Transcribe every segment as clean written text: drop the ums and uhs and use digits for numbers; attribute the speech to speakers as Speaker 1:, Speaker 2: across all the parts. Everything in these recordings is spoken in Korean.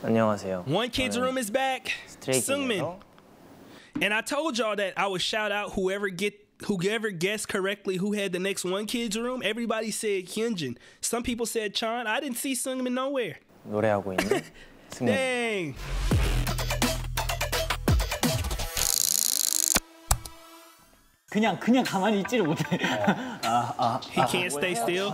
Speaker 1: 안녕하세요.
Speaker 2: One Kid's Room is back. Seungmin. And I told y'all that I would shout out whoever guessed correctly who had the next One Kid's Room. Everybody said Hyunjin. Some people said Chan. I didn't see Seungmin nowhere.
Speaker 1: 노래하고 있는 승민.
Speaker 2: Dang.
Speaker 3: 그냥 가만히 있지를 못해.
Speaker 2: He can't stay still.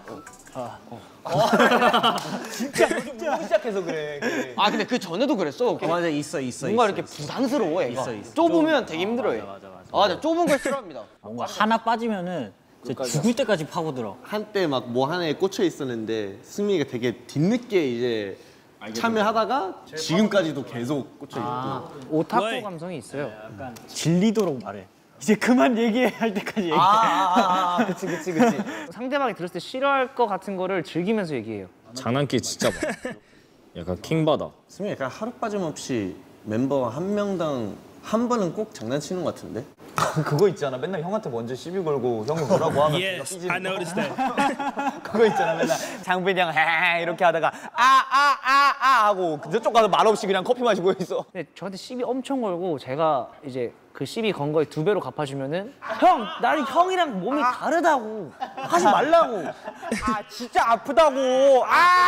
Speaker 4: 진짜 요즘 운동 시작해서 그래.
Speaker 5: 아 근데 그 전에도 그랬어.
Speaker 3: 맞아 있어.
Speaker 5: 뭔가 이렇게 부담스러워 얘가. 좁으면 되게 힘들어해. 맞아 좁은 걸 싫어합니다.
Speaker 3: 뭔가 하나 빠지면은 죽을 때까지 파고들어.
Speaker 6: 한때 막 뭐 하나에 꽂혀 있었는데 승민이가 되게 뒤늦게 이제 참여하다가 지금까지도 계속 꽂혀 있고.
Speaker 5: 오타쿠 감성이 있어요.
Speaker 3: 약간 질리도록 말해. 이제 그만 얘기해 할 때까지 얘기해.
Speaker 5: 그치. 상대방이 들었을 때 싫어할 것 같은 거를 즐기면서 얘기해요.
Speaker 7: 장난기 진짜 많아. 약간 킹받아.
Speaker 6: 승민이 약간 하루 빠짐없이 멤버 한 명당 한 번은 꼭 장난치는 것 같은데?
Speaker 4: 그거 있잖아. 맨날 형한테 먼저 시비 걸고 형이 뭐라고 하면
Speaker 2: Yes, I noticed that.
Speaker 4: 그거 있잖아. 맨날 장빈이 형 헤헤 이렇게 하다가 하고 저쪽 가서 말없이 그냥 커피 마시고 있어.
Speaker 5: 근데 저한테 시비 엄청 걸고 제가 이제 그 시비 건 거에 2배로 갚아주면은 형, 나는 형이랑 몸이 다르다고 하지 말라고. 진짜 아프다고.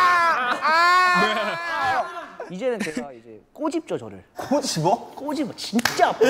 Speaker 5: 이제는 제가 이제 꼬집죠 저를.
Speaker 4: 꼬집어?
Speaker 5: 꼬집어 진짜 아파.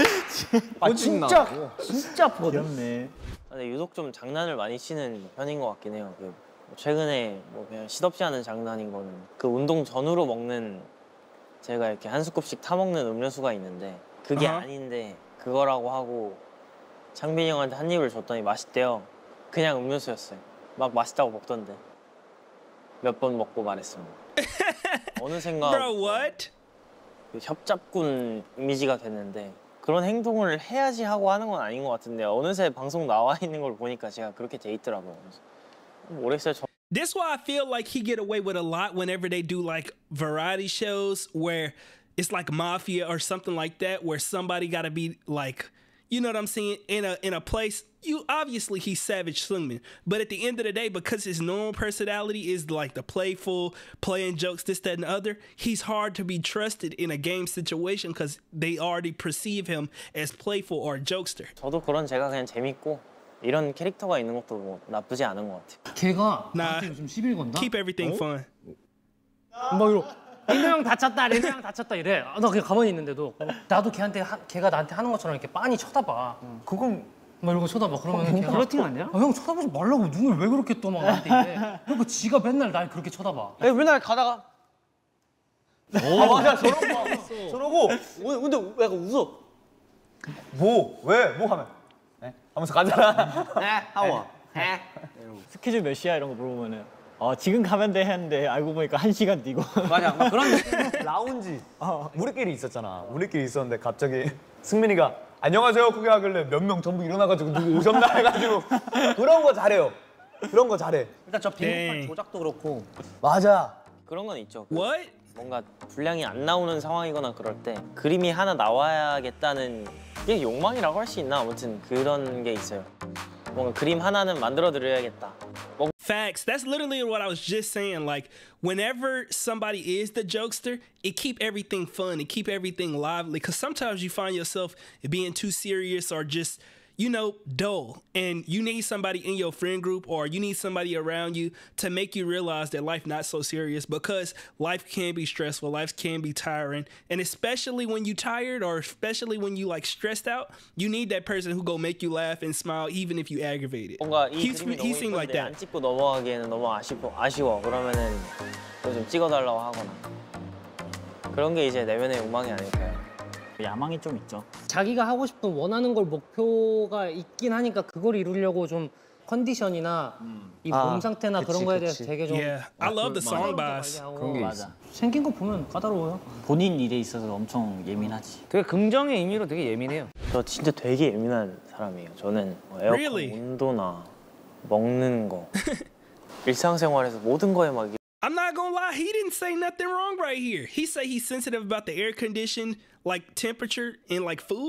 Speaker 5: 진짜 아프거든.
Speaker 3: 귀엽네.
Speaker 1: 근데 유독 좀 장난을 많이 치는 편인 것 같긴 해요. 최근에 뭐 그냥 시덥지 않은 장난인 거는 그 운동 전후로 먹는 제가 이렇게 한 스쿱씩 타 먹는 음료수가 있는데 그게 아닌데 그거라고 하고 창빈이 형한테 한 입을 줬더니 맛있대요. 그냥 음료수였어요. 막 맛있다고 먹던데 몇 번 먹고 말했습니다. 어느샌가 그 협잡군 이미지가 됐는데 그런 행동을 해야지 하고 하는 건 아닌 것 같은데 어느새 방송 나와 있는 걸 보니까 제가 그렇게 돼 있더라고요. 모르겠어요.
Speaker 2: This why I feel like he get away with a lot whenever they do like variety shows where it's like mafia or something like that, where somebody gotta be like, you know what I'm saying, in a place. You obviously he's Savage Seungmin, but at the end of the day, because his normal personality is like the playful, playing jokes, this, that, and the other, he's hard to be trusted in a game situation because they already perceive him as playful or a jokester.
Speaker 1: 저도 그런 제가 그냥 재밌고 이런 캐릭터가 있는 것도 뭐 나쁘지 않은 것 같아요.
Speaker 8: 걔가 나한테 요즘 시비를 건다?
Speaker 2: Keep everything fun.
Speaker 8: 막 이러 리노 형 다쳤다 이래. 나 그냥 가만히 있는데도 나도 걔가 나한테 하는 것처럼 이렇게 빤히 쳐다봐.
Speaker 4: 그건
Speaker 8: 막 이러고 쳐다봐. 그러면 걔가
Speaker 5: 플러팅 아니야?
Speaker 8: 형 쳐다보지 말라고 눈을 왜 그렇게 떠 막 나한테 이래. 그리고 지가 맨날 날 그렇게 쳐다봐.
Speaker 5: 맨날 가다가
Speaker 4: 맞아 저러고 근데 약간 웃어. 뭐 하면 하면서 가잖아.
Speaker 5: 하워.
Speaker 3: 스케줄 몇 시야 이런 거 물어보면은 지금 가면 돼 했는데 알고 보니까 1시간 뛰고.
Speaker 5: 맞아. 막 그런
Speaker 4: 라운지 우리끼리 있었잖아. 우리끼리 있었는데 갑자기 승민이가 안녕하세요 그게 하길래 몇 명 전부 일어나가지고 누구 오셨나 해가지고 그런 거 잘해요. 그런 거 잘해.
Speaker 5: 일단 저 비빔밥 조작도 그렇고.
Speaker 4: 맞아.
Speaker 1: 그런 건 있죠.
Speaker 2: What?
Speaker 1: 뭔가 분량이 안 나오는 상황이거나 그럴 때 그림이 하나 나와야겠다는 이게 욕망이라고 할 수 있나? 아무튼 그런 게 있어요. 뭔가 그림 하나는 만들어 드려야겠다.
Speaker 2: Facts. That's literally what I was just saying. Like, whenever somebody is the jokester, it keep everything fun. It keep everything lively. Because sometimes you find yourself being too serious or just, you know, dull. And you need somebody in your friend group or you need somebody around you to make you realize that life not so serious, because life can be stressful. Life can be tiring. And especially when you tired or especially when you like stressed out, you need that person who go make you laugh and smile even if you aggravated.
Speaker 1: 뭔가 이 그림이 너무
Speaker 2: seemed like
Speaker 1: 이쁜데
Speaker 2: that.
Speaker 1: 안 찍고 넘어가기에는 너무 아쉬워. 그러면은 좀 찍어달라고 하거나. 그런 게 이제 내면의 욕망이 아닐까요?
Speaker 3: 야망이 좀 있죠.
Speaker 8: 자기가 하고 싶은 원하는 걸 목표가 있긴 하니까 그걸 이루려고 좀 컨디션이나 이 몸 상태나 그런 거에 대해서 되게 좀
Speaker 2: Yeah, I love the song vibes.
Speaker 3: 그런 게 맞아.
Speaker 8: 생긴 거 보면 까다로워요.
Speaker 3: 본인 일에 있어서 엄청 예민하지.
Speaker 5: 되게 긍정의 의미로 되게 예민해요.
Speaker 1: 저 진짜 되게 예민한 사람이에요. 저는 뭐 에어컨
Speaker 2: Really?
Speaker 1: 온도나 먹는 거 일상생활에서 모든 거에 막
Speaker 2: I'm not gonna lie, he didn't say nothing wrong right here. He say he's sensitive about the air condition, like temperature and like food.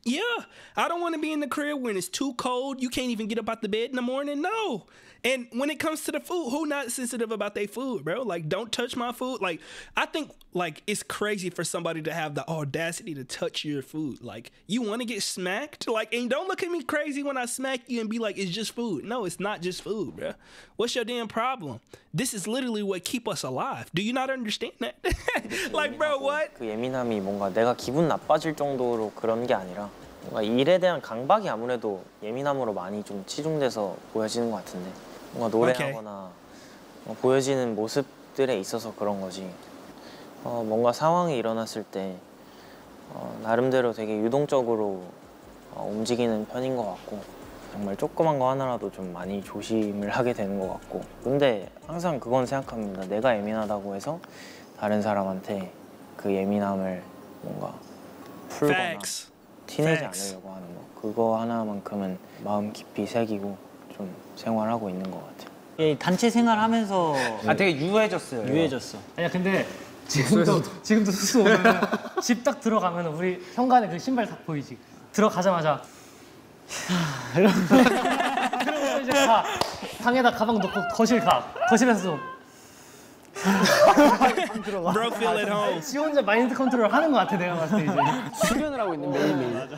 Speaker 2: Yeah, I don't want to be in the crib when it's too cold. You can't even get up out the bed in the morning. No. And when it comes to the food, who not sensitive about their food, bro? Like, don't touch my food. Like, I think, like, it's crazy for somebody to have the audacity to touch your food. Like, you want to get smacked? Like, and don't look at me crazy when I smack you and be like, it's just food. No, it's not just food, bro. What's your damn problem? This is literally what keep us alive. Do you not understand that? Like, bro, what?
Speaker 1: 그 예민함이 뭔가 내가 기분 나빠질 정도로 그런 게 아니라 뭔가 일에 대한 강박이 아무래도 예민함으로 많이 좀 치중돼서 보여지는 것 같은데 뭔가 노래하거나 보여지는 모습들에 있어서 그런 거지. 뭔가 상황이 일어났을 때 나름대로 되게 유동적으로 움직이는 편인 것 같고 정말 조그만 거 하나라도 좀 많이 조심을 하게 되는 것 같고 근데 항상 그건 생각합니다. 내가 예민하다고 해서 다른 사람한테 그 예민함을 뭔가 풀거나
Speaker 2: Facts.
Speaker 1: 티내지
Speaker 2: Facts.
Speaker 1: 않으려고 하는 거 그거 하나만큼은 마음 깊이 새기고 좀 생활하고 있는 것 같아요.
Speaker 3: 이 단체 생활하면서
Speaker 5: 아 되게 유해졌어요.
Speaker 3: 유해졌어.
Speaker 8: 아니야 근데 지금도 숙소 오면 집 딱 들어가면 우리 현관에 그 신발 딱 보이지. 들어가자마자 그러고 이제 가 방에다 가방 넣고 거실 가. 거실에서
Speaker 2: Bro, feel at home.
Speaker 8: 지 혼자 마인드 컨트롤 하는 것 같아 내가 봤을 때 이제.
Speaker 5: 수련을 하고 있는 매일매일.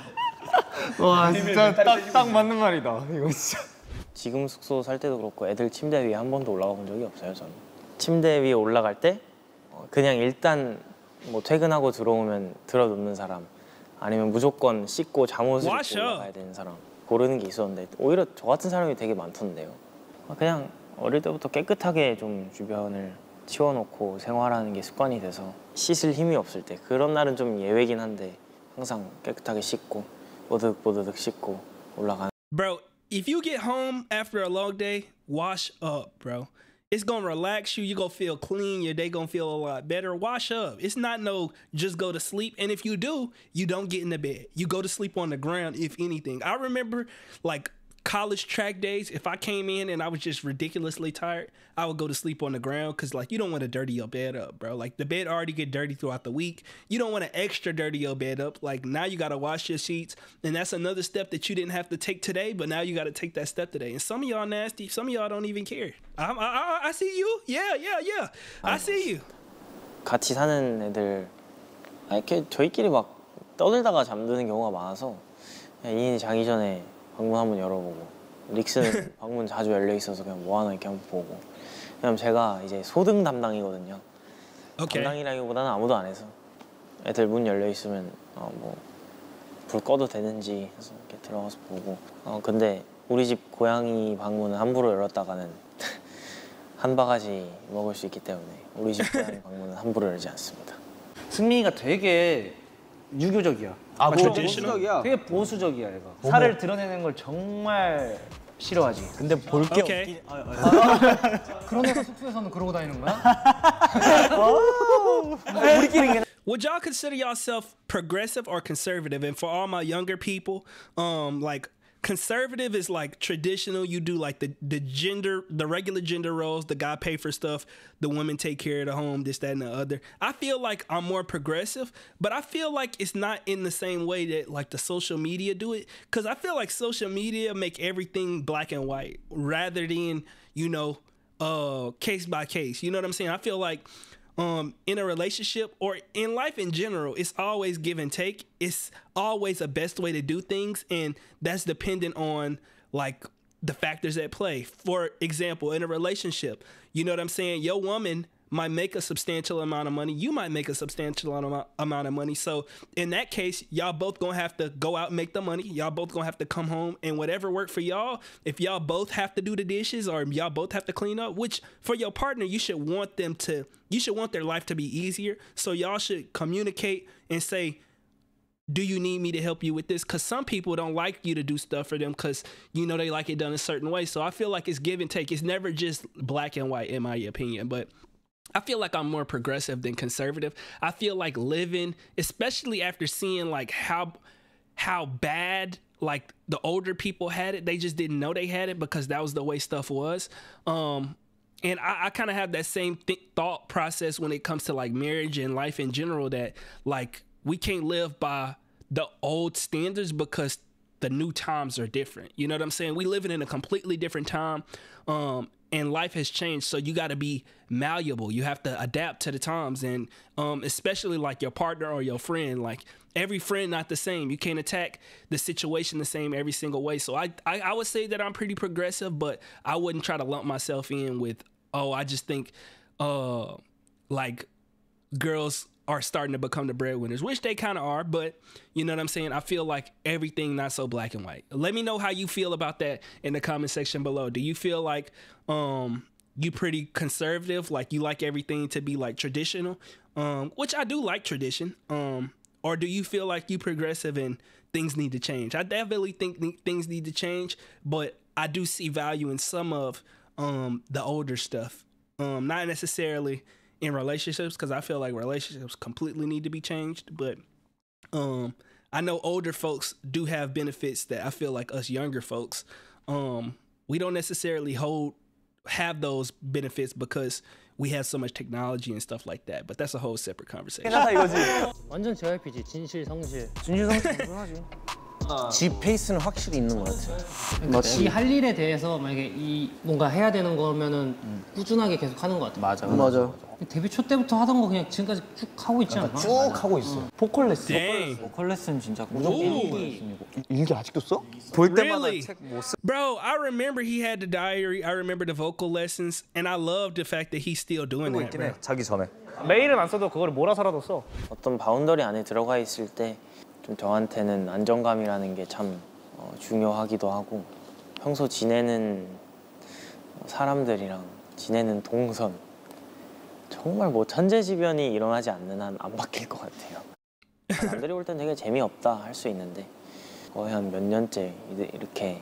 Speaker 4: 와 진짜 딱 맞는 말이다. 이거 진짜.
Speaker 1: 지금 숙소 살 때도 그렇고 애들 침대 위에 한 번도 올라가 본 적이 없어요 저는. 침대 위에 올라갈 때 그냥 일단 뭐 퇴근하고 들어오면 들어눕는 사람 아니면 무조건 씻고 잠옷을 입고 올라가야 되는 사람 고르는 게 있었는데 오히려 저 같은 사람이 되게 많던데요. 그냥 어릴 때부터 깨끗하게 좀 주변을 치워놓고 생활하는 게 습관이 돼서 씻을 힘이 없을 때 그런 날은 좀 예외긴 한데 항상 깨끗하게 씻고 보드득 씻고 올라가는.
Speaker 2: Bro, if you get home after a long day, wash up, bro. It's gonna relax you. You're gonna feel clean. Your day gonna feel a lot better. Wash up. It's not no just go to sleep. And if you do, you don't get in the bed. You go to sleep on the ground, if anything. I remember like college track days, if I came in and I was just ridiculously tired, I would go to sleep on the ground because like you don't want to dirty your bed up, bro. Like the bed already get dirty throughout the week. You don't want to extra dirty your bed up. Like now you got to wash your sheets, and that's another step that you didn't have to take today, but now you got to take that step today. And some of y'all nasty, some of y'all don't even care. I see you. Yeah. I see you.
Speaker 1: 같이 사는 애들 이렇게 저희끼리 막 떠들다가 잠드는 경우가 많아서 그냥 이인이 자기 전에 방문 한번 열어보고 릭스는 방문 자주 열려 있어서 그냥 뭐 하나 이렇게 한번 보고 왜냐면 제가 이제 소등 담당이거든요.
Speaker 2: Okay.
Speaker 1: 담당이라기보다는 아무도 안 해서 애들 문 열려 있으면 뭐 불 꺼도 되는지 해서 이렇게 들어가서 보고 근데 우리 집 고양이 방문은 함부로 열었다가는 한 바가지 먹을 수 있기 때문에 우리 집 고양이 방문은 함부로 열지 않습니다.
Speaker 5: 승민이가 되게 유교적이야.
Speaker 2: 아, traditional?
Speaker 5: 되게 보수적이야 얘가. 살을 드러내는 걸 정말 싫어하지.
Speaker 3: 근데 볼 게
Speaker 2: Okay.
Speaker 8: 그런 애가 숙소에서는 그러고 다니는 거야?
Speaker 2: Would y'all consider yourself progressive or conservative? And for all my younger people, like conservative is like traditional. You do like the regular gender roles. The guy pay for stuff. The women take care of the home, this, that, and the other. I feel like I'm more progressive, but I feel like it's not in the same way that like the social media do it. Cause I feel like social media make everything black and white rather than, case by case. You know what I'm saying? I feel like in a relationship or in life in general, it's always give and take. It's always a best way to do things, and that's dependent on like the factors at play. For example, in a relationship, you know what I'm saying? Your woman might make a substantial amount of money. You might make a substantial amount of money. So in that case, y'all both gonna have to go out and make the money. Y'all both gonna have to come home, and whatever work for y'all, if y'all both have to do the dishes or y'all both have to clean up, which for your partner, you should want their life to be easier. So y'all should communicate and say, do you need me to help you with this? Because some people don't like you to do stuff for them because, they like it done a certain way. So I feel like it's give and take. It's never just black and white, in my opinion. But I feel like I'm more progressive than conservative. I feel like living, especially after seeing like how bad like the older people had it, they just didn't know they had it because that was the way stuff was. And I kind of have that same thought process when it comes to like marriage and life in general, that like we can't live by the old standards because the new times are different. You know what I'm saying? We living in a completely different time, and life has changed. So you got to be malleable. You have to adapt to the times, and especially like your partner or your friend. Like every friend not the same. You can't attack the situation the same every single way. So I would say that I'm pretty progressive, but I wouldn't try to lump myself in with, oh, I just think like girls are starting to become the breadwinners, which they kind of are, but you know what I'm saying? I feel like everything not so black and white. Let me know how you feel about that in the comment section below. Do you feel like you pretty conservative, like you like everything to be like traditional, which I do like tradition, or do you feel like you progressive and things need to change? I definitely think things need to change, but I do see value in some of the older stuff, not necessarily in relationships, because I feel like relationships completely need to be changed. But I know older folks do have benefits that I feel like us younger folks, we don't necessarily have those benefits because we have so much technology and stuff like that. But that's a whole separate conversation.
Speaker 8: 완전 JYP지 진실 성실.
Speaker 5: 진주성 당연하지. 지 페이스는 확실히 있는 것 같아.
Speaker 8: 지 할 일에 대해서 만약에 이 뭔가 해야 되는 거면은 꾸준하게 계속 하는 것 같아.
Speaker 5: 맞아.
Speaker 8: 데뷔 초 때부터 하던 거 그냥 지금까지 쭉 하고 있지 않나?
Speaker 4: 쭉 하고 있어.
Speaker 3: 보컬 레슨.
Speaker 2: Dang.
Speaker 3: 보컬 레슨 진짜
Speaker 2: Ooh.
Speaker 4: 일기 아직도 써? 볼 때마다
Speaker 2: Really?
Speaker 4: 책 못 써.
Speaker 2: Bro, I remember he had the diary. I remember the vocal lessons, and I love the fact that he's still doing that. Bro.
Speaker 4: 자기 전에.
Speaker 5: 메일은 안 써도 그걸 몰아서라도 써.
Speaker 1: 어떤 바운더리 안에 들어가 있을 때 좀 저한테는 안정감이라는 게 참 중요하기도 하고, 평소 지내는 사람들이랑 지내는 동선, 정말 뭐 천재지변이 일어나지 않는 한 안 바뀔 것 같아요. 남들이 볼 땐 되게 재미없다 할 수 있는데 거의 한 몇 년째 이렇게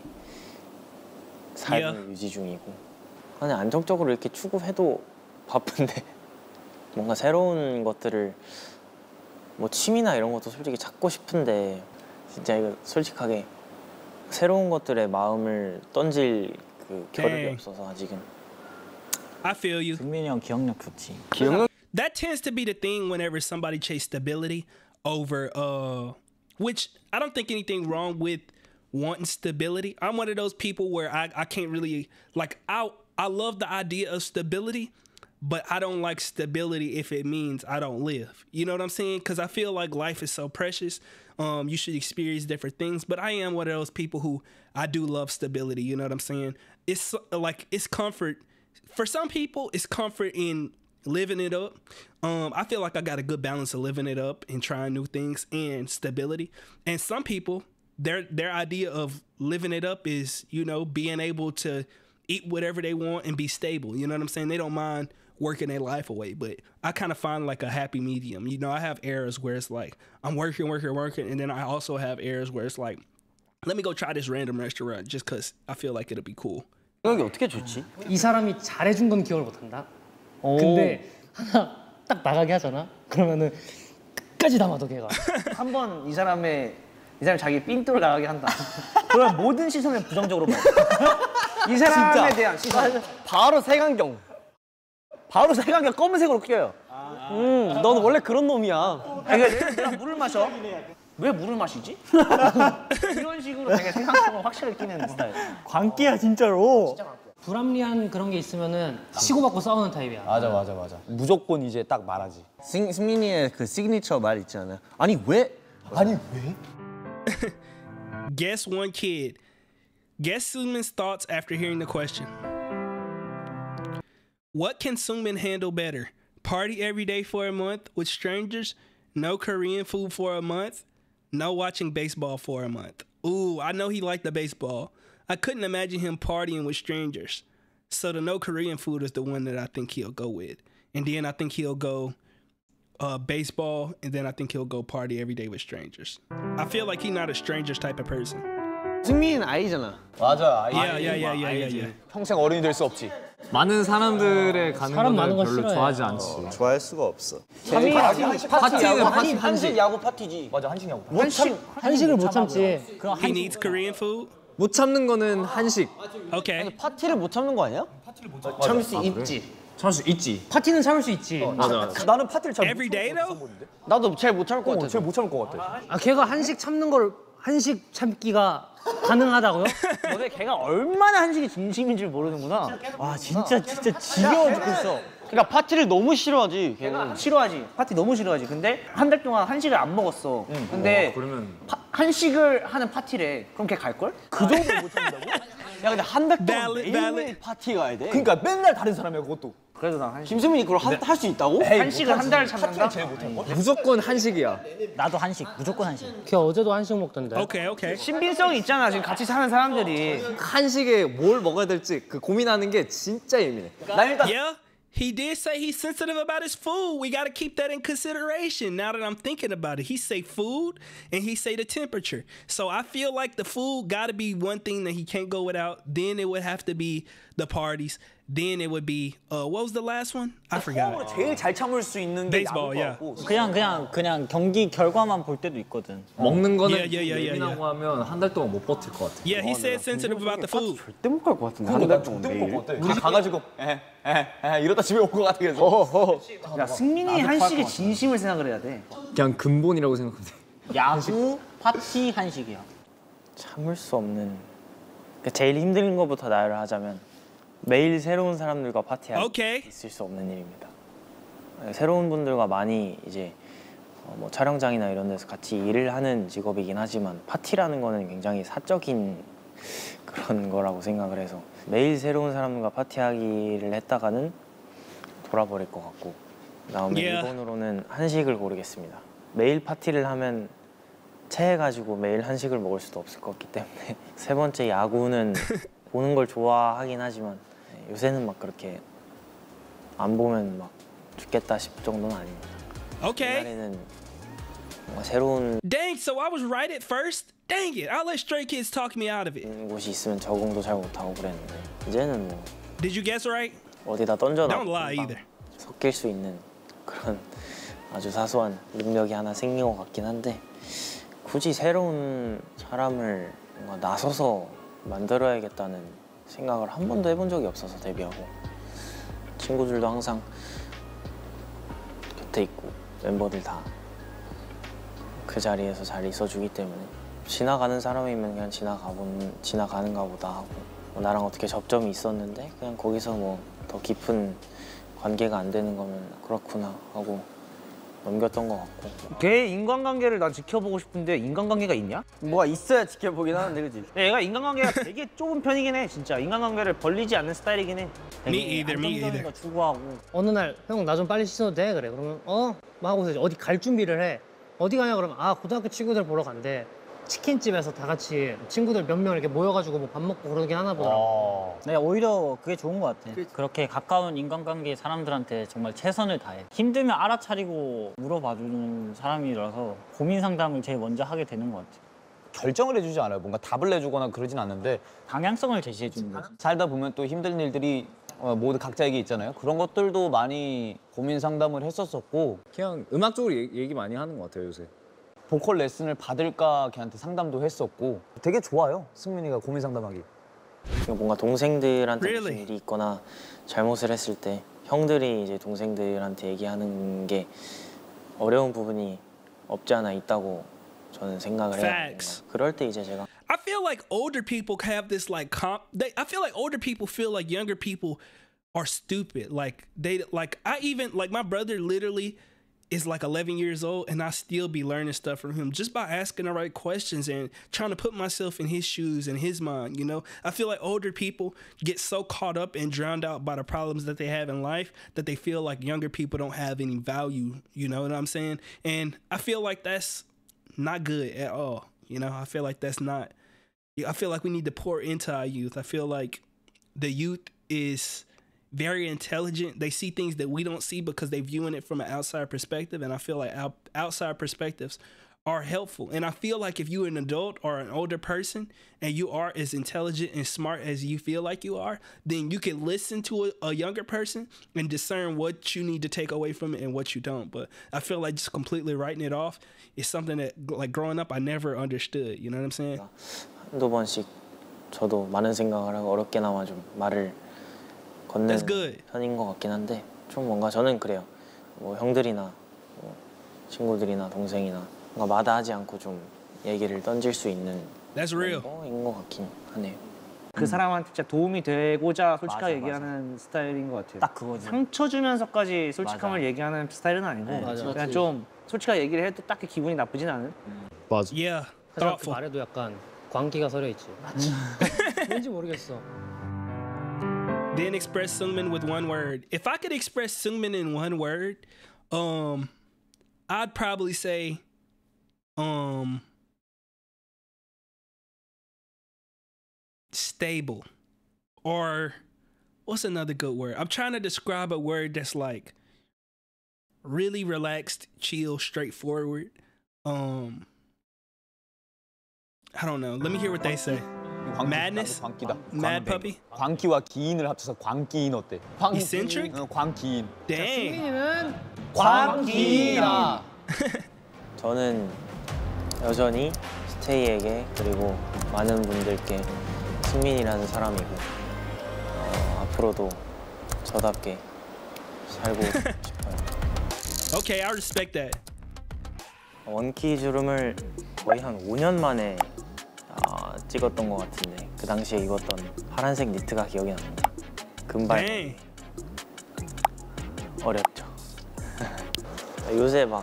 Speaker 1: 삶을 유지 중이고, 아니 안정적으로 이렇게 추구해도 바쁜데 뭔가 새로운 것들을 뭐 취미나 이런 것도 솔직히 찾고 싶은데 진짜 이거 솔직하게 새로운 것들에 마음을 던질 그 겨를이 없어서 아직은.
Speaker 2: I feel you.
Speaker 3: 승민이 형 기억력 좋지.
Speaker 2: That tends to be the thing whenever somebody chase stability over which I don't think anything wrong with wanting stability. I'm one of those people where I can't really like I love the idea of stability, but I don't like stability if it means I don't live. You know what I'm saying? Because I feel like life is so precious. You should experience different things, but I am one of those people who I do love stability. You know what I'm saying? It's like it's comfort. For some people, it's comfort in living it up. I feel like I got a good balance of living it up and trying new things and stability. And some people, their idea of living it up is, you know, being able to eat whatever they want and be stable. You know what I'm saying? They don't mind working their life away, but I kind of find like a happy medium. You know, I have eras where it's like I'm working, and then I also have eras where it's like, let me go try this random restaurant just because I feel like it'll be cool.
Speaker 5: 기억이 어떻게 좋지?
Speaker 8: 이 사람이 잘해준 건 기억을 못한다. 근데 하나 딱 나가게 하잖아. 그러면은 끝까지 담아도 걔가.
Speaker 5: 한 번 이 사람이 자기 삔또를 나가게 한다. 그러면 모든 시선을 부정적으로 봐. 이 사람에 대한 시선. 바로 색안경 검은색으로 껴요. 넌 원래 그런 놈이야. 내가 물을 마셔. 왜 물을 마시지? 이런 식으로 되게 생각성을 확실하게 끼는 스타일.
Speaker 3: 광기야 진짜로.
Speaker 8: 불합리한 그런 게 있으면은 치고받고 싸우는 타입이야.
Speaker 4: 맞아. 무조건 이제 딱 말하지.
Speaker 6: 승민이의 그 시그니처 말 있지 않아요? 아니 왜?
Speaker 2: Guess one kid. Guess Sungmin's thoughts after hearing the question. What can Sungmin handle better? Party every day for a month with strangers? No Korean food for a month? No watching baseball for a month? Ooh, I know he liked the baseball. I couldn't imagine him partying with strangers. So the no Korean food is the one that I think he'll go with. And then I think he'll go baseball, and then I think he'll go party every day with strangers. I feel like he's not a strangers type of person.
Speaker 6: 승민이는 아이잖아.
Speaker 4: 맞아.
Speaker 2: Yeah.
Speaker 4: 평생 어른이 될 수 없지.
Speaker 7: 많은 사람들의 가는
Speaker 8: 사람 많은
Speaker 7: 거는
Speaker 8: 거
Speaker 7: 별로
Speaker 8: 싫어해.
Speaker 7: 좋아하지 않지.
Speaker 6: 좋아할 수가 없어.
Speaker 5: 한식 야구 파티지.
Speaker 4: 맞아, 한식 야구.
Speaker 8: 한식을 못 참지.
Speaker 2: He needs Korean food?
Speaker 7: 못 참는 거는 한식.
Speaker 2: Okay.
Speaker 5: 파티를 못 참는 거 아니야? 참을 수 있지.
Speaker 7: 참을 수 있지.
Speaker 8: 파티는 참을 수 있지.
Speaker 4: 나는 파티를 잘
Speaker 2: Every day though?
Speaker 5: 나도 제일 못 참을 것 같아.
Speaker 4: 제일 못 참을 것 같아.
Speaker 8: 아 걔가 한식 참는 걸 한식 참기가 가능하다고요?
Speaker 5: 너네 걔가 얼마나 한식이 진심인 줄 모르는구나.
Speaker 3: 와 진짜 지겨워 죽겠어.
Speaker 5: 그러니까 파티를 너무 싫어하지. 걔는 싫어하지. 파티 너무 싫어하지. 근데 한 달 동안 한식을 안 먹었어. 근데
Speaker 7: 그러면
Speaker 5: 한식을 하는 파티래. 그럼 걔 갈 걸? 그 정도 못 참는다고? 야 근데 한 달 동안 매일매일 파티 가야 돼.
Speaker 4: 그러니까 맨날 다른 사람이야 그것도.
Speaker 5: 그래도 난 한식. 김수민이 그걸 할 수 있다고? 한식을 한 달 참는다?
Speaker 4: 제일 못한 거?
Speaker 7: 무조건 한식이야.
Speaker 3: 나도 한식 무조건 한식.
Speaker 8: 걔 어제도 한식 먹던데.
Speaker 2: Okay, okay.
Speaker 5: 신빙성이 있잖아. 지금 같이 사는 사람들이.
Speaker 7: 한식에 뭘 먹어야 될지 그 고민하는 게 진짜 예민해.
Speaker 4: 난 일단
Speaker 2: Yeah, he did say he's sensitive about his food. We got to keep that in consideration. Now that I'm thinking about it, he say food and he say the temperature. So I feel like the food got to be one thing that he can't go without. Then it would have to be the parties. Then it would be what was the last one? I forgot.
Speaker 4: 제일 잘 참을 수 있는 게
Speaker 2: Baseball,
Speaker 4: 야구인 것
Speaker 2: yeah.
Speaker 4: 같고.
Speaker 3: 그냥 경기 결과만 볼 때도 있거든.
Speaker 7: 먹는 거는
Speaker 2: Yeah.
Speaker 7: 예민하고 하면 한 달 동안 못 버틸 것 같아.
Speaker 2: Yeah, he said sensitive about the food.
Speaker 5: 절대 못 갈 것 같은데.
Speaker 4: 한 달 동안 매일. 가가지고 이러다 집에 올 것 같아 계속.
Speaker 5: 야 승민이 한식에 진심을 생각을 해야 돼.
Speaker 7: 그냥 근본이라고 생각하면 돼.
Speaker 3: 야구 파티 한식이야.
Speaker 1: 참을 수 없는. 그러니까 제일 힘든 것부터 나열을 하자면 매일 새로운 사람들과 파티하기
Speaker 2: Okay.
Speaker 1: 있을 수 없는 일입니다. 새로운 분들과 많이 이제 뭐 촬영장이나 이런 데서 같이 일을 하는 직업이긴 하지만 파티라는 거는 굉장히 사적인 그런 거라고 생각을 해서 매일 새로운 사람들과 파티하기를 했다가는 돌아버릴 것 같고 그다음에
Speaker 2: Yeah.
Speaker 1: 2번으로는 한식을 고르겠습니다. 매일 파티를 하면 체해가지고 매일 한식을 먹을 수도 없을 것 같기 때문에 세 번째 야구는 보는 걸 좋아하긴 하지만 요새는 막 그렇게 안 보면 막 죽겠다 싶을 정도는 아닙니다.
Speaker 2: Okay.
Speaker 1: 옛날에는 뭔가 새로운
Speaker 2: Dang, so I was right at first? Dang it, I'll let Stray Kids talk me out of it.
Speaker 1: 곳이 있으면 적응도 잘 못하고 그랬는데 이제는 뭐
Speaker 2: Did you guess right?
Speaker 1: 어디다 던져놔
Speaker 2: Don't lie either.
Speaker 1: 섞일 수 있는 그런 아주 사소한 능력이 하나 생긴 것 같긴 한데 굳이 새로운 사람을 뭔가 나서서 만들어야겠다는 생각을 한 번도 해본 적이 없어서 데뷔하고 친구들도 항상 곁에 있고 멤버들 다 그 자리에서 잘 있어주기 때문에 지나가는 사람이면 그냥 지나가는가 보다 하고 뭐 나랑 어떻게 접점이 있었는데 그냥 거기서 뭐 더 깊은 관계가 안 되는 거면 그렇구나 하고 넘겼던 것 같고
Speaker 5: 걔 인간관계를 난 지켜보고 싶은데 인간관계가 있냐?
Speaker 3: 뭐가 있어야 지켜보긴 하는데 그지?
Speaker 5: 얘가 인간관계가 되게 좁은 편이긴 해. 진짜 인간관계를 벌리지 않는 스타일이긴 해.
Speaker 2: Me either, me either.
Speaker 3: 거 추구하고.
Speaker 8: 어느 날 형 나 좀 빨리 씻어도 돼? 그래. 그러면 뭐 하고서 이제 어디 갈 준비를 해. 어디 가냐 그러면 고등학교 친구들 보러 간대. 치킨집에서 다 같이 친구들 몇 명 이렇게 모여가지고 뭐 밥 먹고 그러긴 하나 보더라고.
Speaker 3: 네, 오히려 그게 좋은 것 같아. 그렇게 가까운 인간관계 사람들한테 정말 최선을 다해. 힘들면 알아차리고 물어봐주는 사람이라서 고민 상담을 제일 먼저 하게 되는 것 같아.
Speaker 4: 결정을 해주지 않아요. 뭔가 답을 내주거나 그러진 않는데
Speaker 3: 방향성을 제시해 주는 거지.
Speaker 4: 살다 보면 또 힘든 일들이 모두 각자에게 있잖아요. 그런 것들도 많이 고민 상담을 했었었고
Speaker 7: 그냥 음악적으로 얘기 많이 하는 것 같아요 요새.
Speaker 4: 보컬 레슨을 받을까 걔한테 상담도 했었고 되게 좋아요. 승민이가 고민 상담하기.
Speaker 1: 뭔가 동생들한테
Speaker 2: Really?
Speaker 1: 무슨 일이 있거나 잘못을 했을 때 형들이 이제 동생들한테 얘기하는 게 어려운 부분이 없지 않아 있다고 저는 생각을 해요.
Speaker 2: Facts.
Speaker 1: 뭔가 그럴 때 이제 제가
Speaker 2: I feel like older people have this like I feel like older people feel like younger people are stupid. Like I even like my brother literally is like 11 years old and I still be learning stuff from him just by asking the right questions and trying to put myself in his shoes and his mind, you know? I feel like older people get so caught up and drowned out by the problems that they have in life that they feel like younger people don't have any value, you know what I'm saying? And I feel like that's not good at all, you know? I feel like that's not, I feel like we need to pour into our youth. I feel like the youth is very intelligent. They see things that we don't see because they're viewing it from an outside perspective. And I feel like our outside perspectives are helpful. And I feel like if you're an adult or an older person and you are as intelligent and smart as you feel like you are, then you can listen to a younger person and discern what you need to take away from it and what you don't. But I feel like just completely writing it off is something that, like growing up, I never understood. You know what I'm saying?
Speaker 1: 한두 번씩 저도 많은 생각을 하고 어렵게나마 좀 말을 건네는
Speaker 2: That's good.
Speaker 1: 편인 것 같긴 한데 좀 뭔가 저는 그래요. 뭐 형들이나 뭐 친구들이나 동생이나 뭔가 마다하지 않고 좀 얘기를 던질 수 있는
Speaker 2: That's real.
Speaker 1: 멤버인 것 같긴 하네요.
Speaker 5: 그 사람한테 진짜 도움이 되고자 솔직하게
Speaker 3: 맞아,
Speaker 5: 얘기하는 스타일인 것 같아요.
Speaker 3: 딱 그거지.
Speaker 5: 상처 주면서까지 솔직함을
Speaker 3: 맞아.
Speaker 5: 얘기하는 스타일은 아니고
Speaker 8: 맞아.
Speaker 5: 그냥 좀 솔직하게 얘기를 해도 딱히 기분이 나쁘진 않은.
Speaker 6: 맞아.
Speaker 2: Yeah.
Speaker 8: 하지만 그
Speaker 2: Thoughtful.
Speaker 8: 말에도 약간 광기가 서려 있지. 왠지 모르겠어.
Speaker 2: Then express Sungmin with one word. If I could express Sungmin in one word, I'd probably say, stable. Or what's another good word? I'm trying to describe a word that's like really relaxed, chill, straightforward. I don't know. Let me hear what they say. Madness?
Speaker 4: 광기다.
Speaker 2: Mad puppy?
Speaker 4: 광기와 기인을 합쳐서 광기인 어때?
Speaker 2: Eccentric?
Speaker 4: 응, 광기인.
Speaker 2: Dang.
Speaker 8: 승민이는
Speaker 4: 광기인아.
Speaker 1: 저는 여전히 스테이에게 그리고 많은 분들께 승민이라는 사람이고 앞으로도 저답게 살고 싶어요.
Speaker 2: Okay, I respect that.
Speaker 1: 원키 주름을 거의 한 5년 만에 찍었던 것 같은데 그 당시에 입었던 파란색 니트가 기억이 납니다. 금발
Speaker 2: Dang.
Speaker 1: 어렸죠. 요새 막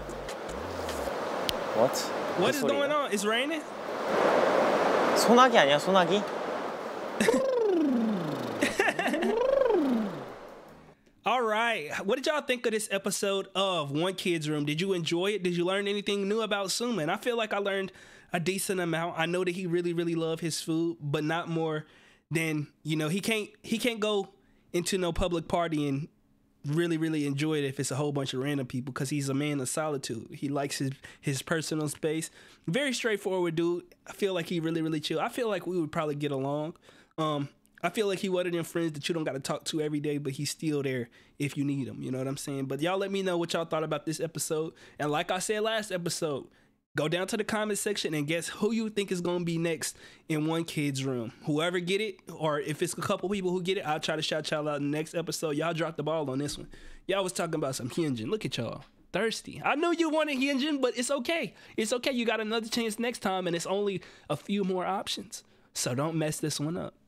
Speaker 1: What?
Speaker 2: What is
Speaker 1: 소리야?
Speaker 2: going on? It's raining?
Speaker 1: 소나기 아니야 소나기?
Speaker 2: All right. What did y'all think of this episode of One Kid's Room? Did you enjoy it? Did you learn anything new about Suman? I feel like I learned a decent amount. I know that he really, really loved his food, but not more than, you know, he can't go into no public party and really, really enjoy it if it's a whole bunch of random people because he's a man of solitude. He likes his personal space. Very straightforward dude. I feel like he really, really chill. I feel like we would probably get along. I feel like he one of them friends that you don't got to talk to every day, but he's still there if you need him. You know what I'm saying? But y'all let me know what y'all thought about this episode. And like I said last episode, go down to the comment section and guess who you think is going to be next in One Kid's Room. Whoever get it, or if it's a couple people who get it, I'll try to shout y'all out in the next episode. Y'all dropped the ball on this one. Y'all was talking about some Hyunjin. Look at y'all. Thirsty. I know you wanted Hyunjin, but it's okay. It's okay. You got another chance next time, and it's only a few more options. So don't mess this one up.